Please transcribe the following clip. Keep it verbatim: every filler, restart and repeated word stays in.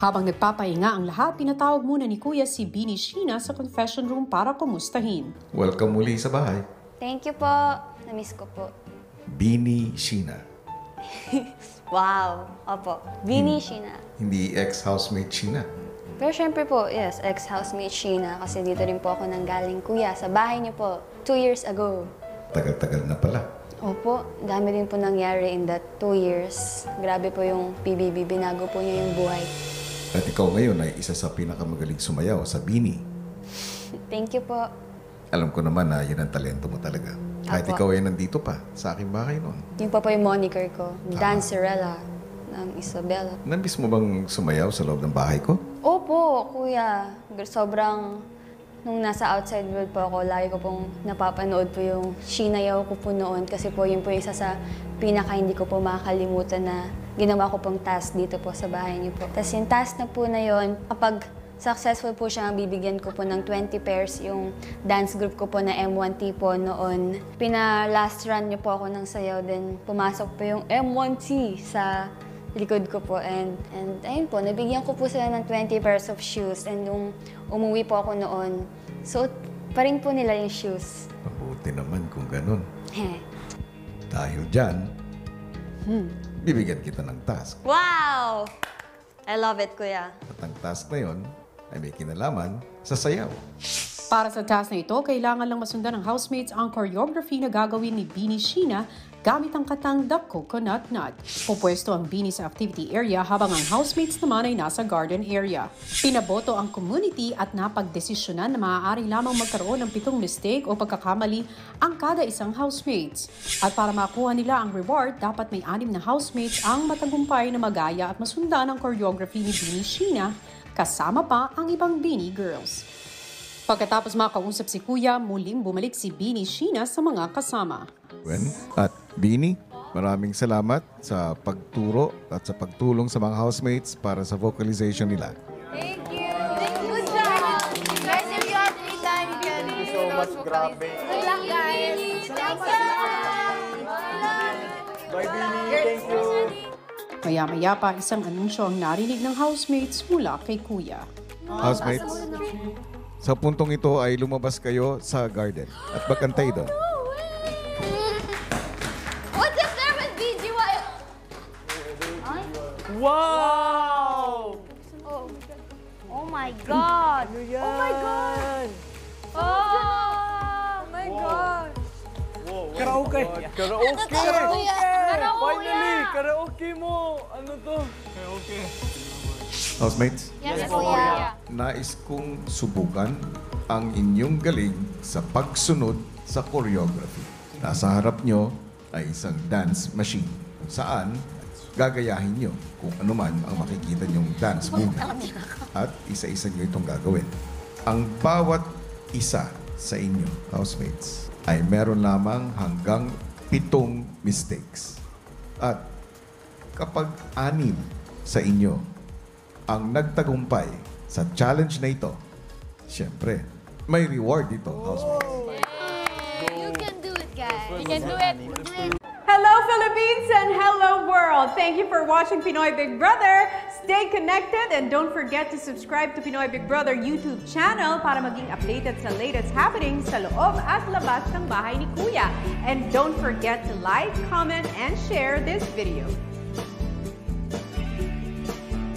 Habang nagpapahinga ang lahat, pinatawag muna ni Kuya si BINI Sheena sa confession room para kumustahin. Welcome muli sa bahay. Thank you po. Na-miss ko po. BINI Sheena. Wow. Opo. BINI Sheena. Hindi ex-housemate Sheena. Pero syempre po, yes, ex-housemate Sheena. Kasi dito rin po ako nanggaling, Kuya, sa bahay niyo po, two years ago. Tagal-tagal na pala. Opo. Dami din po nangyari in that two years. Grabe po yung P B B. Binago po niya yung buhay. At ikaw ngayon ay isa sa pinakamagaling sumayaw sa BINI. Thank you po. Alam ko naman na yun ang talento mo talaga. Kahit Apo. ikaw ay nandito pa sa aking bahay noon. Yung pa po yung moniker ko, Dancerella ng Isabela. Nambis mo bang sumayaw sa loob ng bahay ko? Opo, Kuya. Sobrang, nung nasa outside world po ako, lagi ko pong napapanood po yung sinayaw ko po noon. Kasi po yun po isa sa pinaka hindi ko po makakalimutan na ginawa ko pong task dito po sa bahay niyo po. Tapos yung task na po na yun, kapag successful po siya, bibigyan ko po ng twenty pairs yung dance group ko po na M one T po noon. Pina-last run niyo po ako ng sayaw, then pumasok po yung M one T sa likod ko po. And, and ayun po, nabigyan ko po sila ng twenty pairs of shoes. And nung umuwi po ako noon, suot pa rin po nila yung shoes. Mabuti naman kung ganun. Heh. Dahil dyan, hmm. bibigyan kita ng task. Wow! I love it, Kuya. At ang task na yon ay may kinalaman sa sayaw. Para sa task na ito, kailangan lang masundan ng housemates ang choreography na gagawin ni BINI Sheena gamit ang katang The Coconut Nut. Pupwesto ang BINI sa activity area habang ang housemates naman ay nasa garden area. Pinaboto ang community at napagdesisyonan na maaari lamang magkaroon ng pitong mistake o pagkakamali ang kada isang housemates. At para makuha nila ang reward, dapat may anim na housemates ang matagumpay na magaya at masundan ang choreography ni BINI Sheena, kasama pa ang ibang BINI girls. Pagkatapos makausap si Kuya, muling bumalik si BINI Sheena sa mga kasama. Gwen at BINI, maraming salamat sa pagturo at sa pagtulong sa mga housemates para sa vocalization nila. Thank you! Thank you! Good job! Guys, if you have free time, you can do so much. Grabe. Good luck, guys! Salamat! Bye, BINI! Thank you! Maya-maya pa, isang anunsyo ang narinig ng housemates mula kay Kuya. Housemates, sa puntong ito ay lumabas kayo sa garden at magkantay doon. What's up there with B G Y? Wow! Oh. Oh my God! Ano yan? Oh my God! Oh! Oh my God! Karaoke! Karaoke! Karaoke! Finally! Karaoke mo! Ano to? Karaoke. Housemates, Yes, Kuya. nais kong subukan ang inyong galing sa pagsunod sa choreography. Nasa harap nyo ay isang dance machine kung saan gagayahin nyo kung ano man ang makikita nyong dance move. At isa-isa nyo itong gagawin. Ang bawat isa sa inyo, housemates, ay meron lamang hanggang pitong mistakes. At kapag anim sa inyo ang nagtagumpay sa challenge na ito, siyempre, may reward dito, housemates. You can do it, guys. You can do it. Hello Philippines and hello world! Thank you for watching Pinoy Big Brother. Stay connected and don't forget to subscribe to Pinoy Big Brother YouTube channel para maging updated sa latest happenings sa loob at labas ng bahay ni Kuya. And don't forget to like, comment, and share this video.